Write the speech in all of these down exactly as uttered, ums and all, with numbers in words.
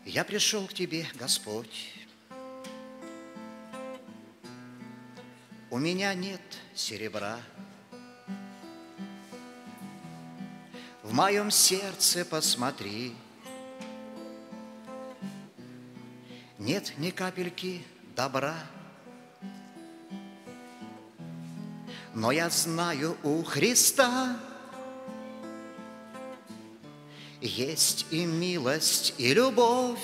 Я пришел к Тебе, Господь. У меня нет серебра. В моем сердце посмотри. Нет ни капельки добра. Но я знаю, у Христа есть и милость, и любовь.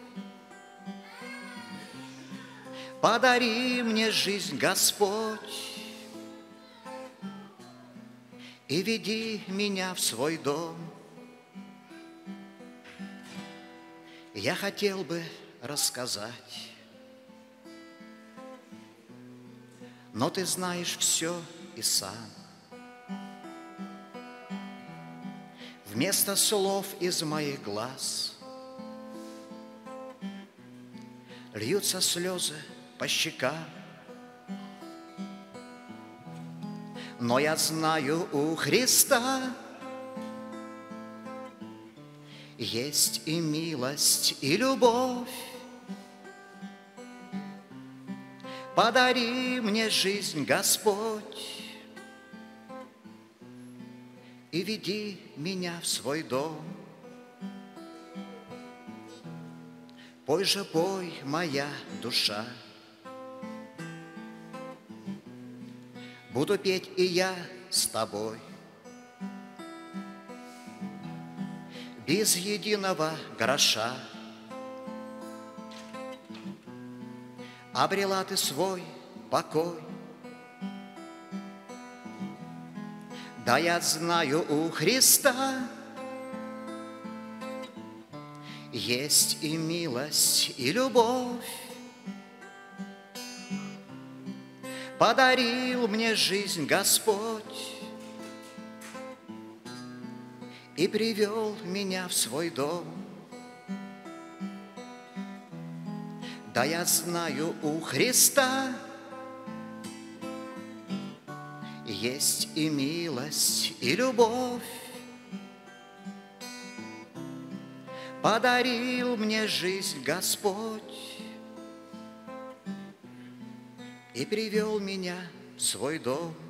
Подари мне жизнь, Господь, и веди меня в свой дом. Я хотел бы рассказать, но Ты знаешь все и сам. Вместо слов из моих глаз льются слезы по щекам. Но я знаю, у Христа есть и милость, и любовь. Подари мне жизнь, Господь, и веди меня в свой дом. Пой же, пой, моя душа, буду петь и я с тобой. Без единого гроша обрела ты свой покой. Да я знаю, у Христа есть и милость, и любовь. Подарил мне жизнь Господь и привел меня в свой дом. Да я знаю, у Христа есть и милость, и любовь. Подарил мне жизнь Господь и привел меня в свой дом.